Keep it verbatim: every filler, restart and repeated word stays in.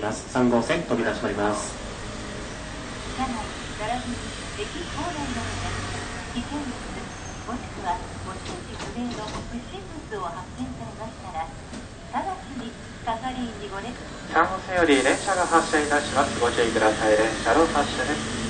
ます。さん号線飛び出しております。 車内並びに駅構内などで危険物もしくは持ち主不明の不審物を発見されましたら直ちに係員にご連絡。 さん号線より連車が発車いたします。ご注意ください。連車の発車です。